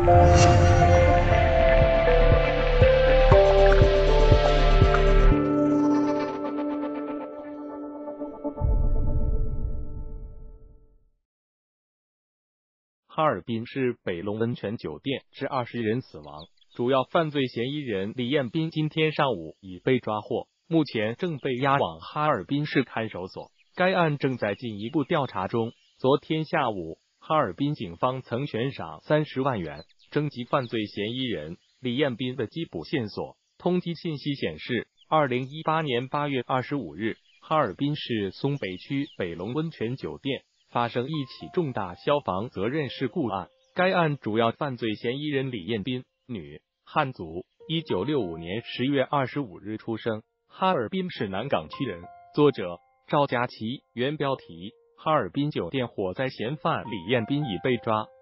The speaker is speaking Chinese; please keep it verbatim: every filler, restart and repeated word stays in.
哈尔滨市北龙温泉酒店致二十人死亡，主要犯罪嫌疑人李彦斌今天上午已被抓获，目前正被押往哈尔滨市看守所。该案正在进一步调查中。昨天下午，哈尔滨警方曾悬赏三十万元征集犯罪嫌疑人李彦斌的缉捕线索。通缉信息显示，二零一八年八月二十五日，哈尔滨市松北区北龙温泉酒店发生一起重大消防责任事故案。该案主要犯罪嫌疑人李彦斌，女，汉族，一九六五年十月二十五日出生，哈尔滨市南岗区人。作者赵佳琪。原标题：哈尔滨酒店火灾嫌犯李彦斌已被抓。